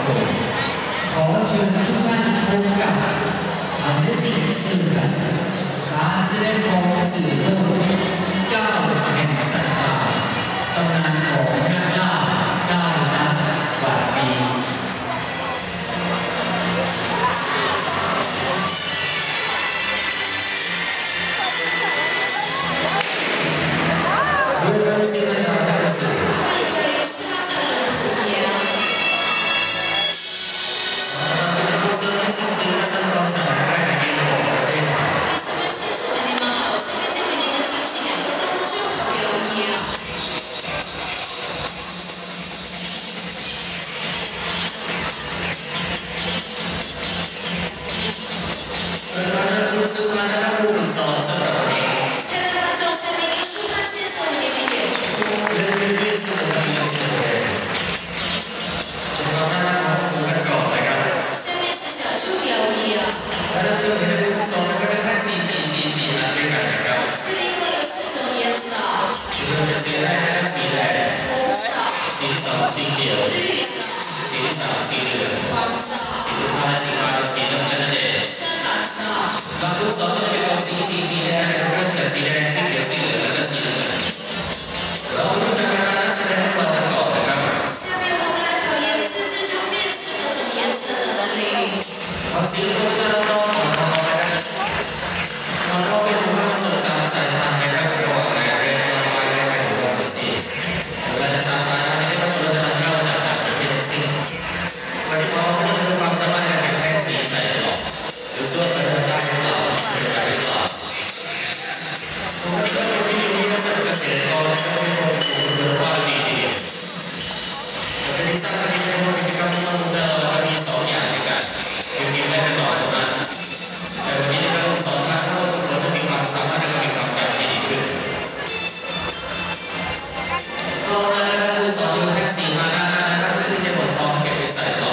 ผมขอเชิญทุกท่านพบกับ Amazing Circus การแสดงของสื่อโลกเจ้าแห่งศรัทธาตำนานของพระเจ้าได้นับบัดนี้ สีเขียวสีที่สามสีเหลืองสีสุดท้ายสีฟ้าสีน้ำเงินนั่นเองบางผู้สอนจะเป็นของสีแดงเริ่มจากสีแดงสีเขียวสีเหลืองแล้วก็สีน้ำเงินเรารู้จักการนักแสดงเราประกอบนะครับของสีเหลืองจะต้องนะครับเราต้องเป็นผู้ผสมสามสายพันธุ์นะครับระหว่างในเรื่องความไวและการรวมตัวสีเราจะสามสายพันธุ์นี้ต้องเราจะนำเข้าจากต่างประเทศสิ่งวันนี้เราจะดูความสามารถในการแปลงสีใส่หลอดหรือส่วนประกอบได้หรือเปล่าเป็นการหรือเปล่าผมก็เป็นวิธีนี้ก็สำหรับเกษตรกรและก็เป็นคนปลูกพืชว่าดีทีเดียวเราจะมีสร้างกิจกรรมกิจกรรมที่มันเราจะมีสองอย่างในการคือกินได้เป็นหลอดเท่านั้นแต่วันนี้เราสอนการให้ทุกคนมีความสามารถและก็มีความจำที่ดีขึ้นเราได้ผู้สอนอยู่แพ็กสีมาด้านหน้านะครับเพื่อที่จะหมดพร้อมเก็บไปใส่ต่อ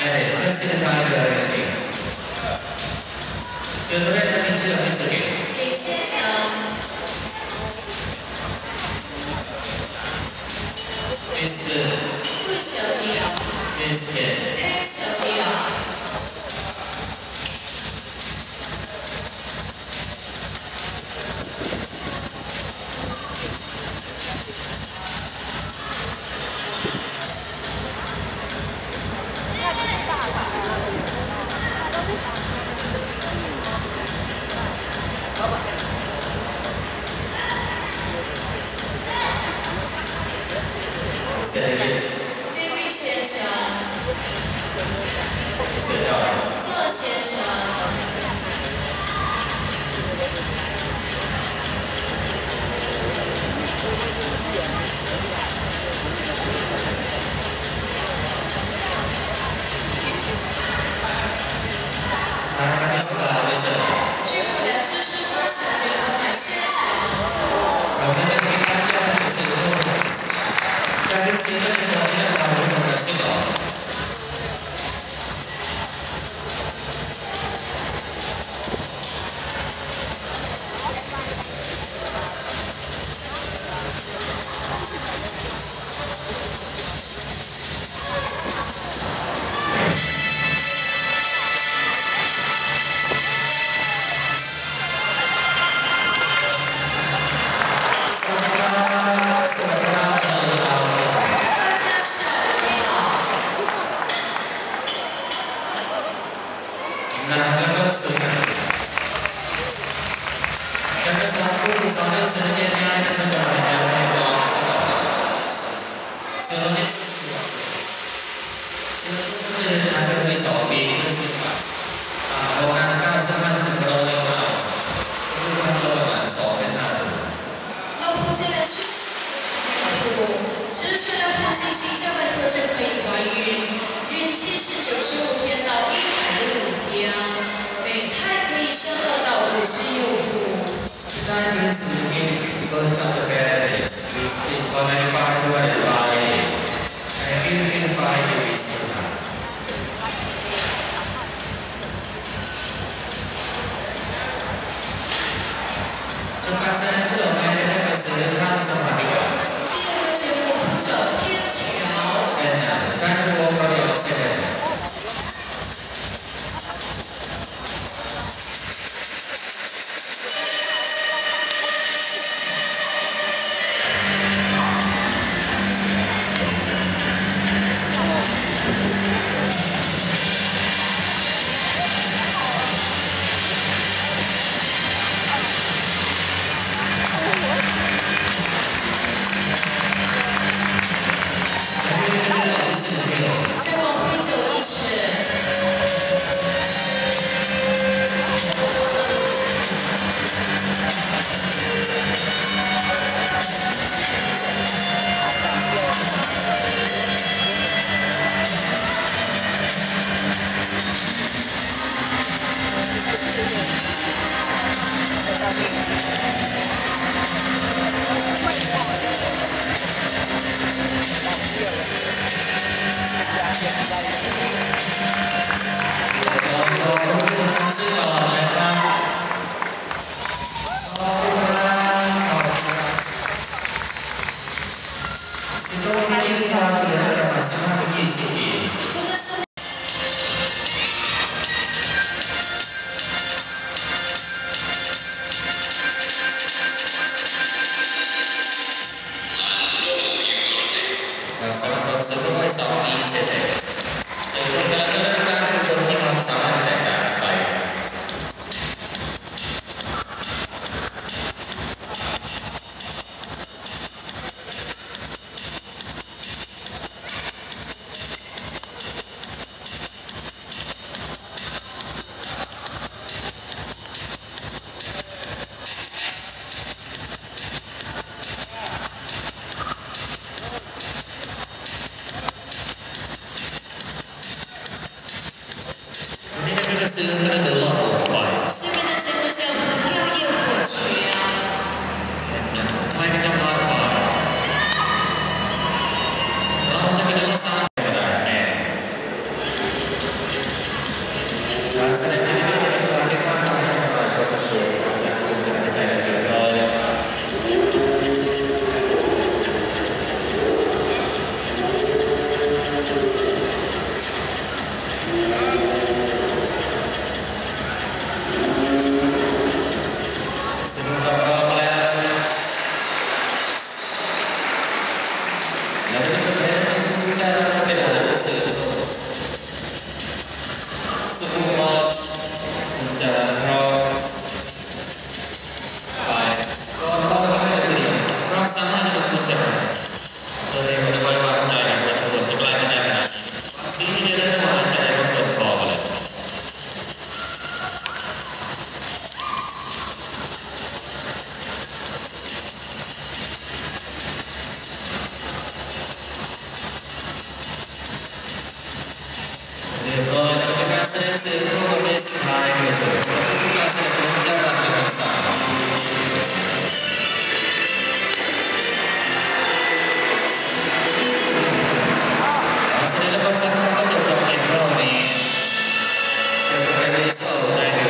哎，那现在的人景，现在他们知道没事给。 给先生。不小心了。黑小心了。那位先生，左先生，据不了知识或小学购买现场。 Dari sini semuanya harus berhasil. ดงสื่อทั่วประเทศสุดท้ายเลยจุดการแสดงของเจ้าหน้าที่ต่างๆแสดงและภาษาไทยก็จบลงในรอบนี้เกี่ยวกับเรื่องโซ่ใจ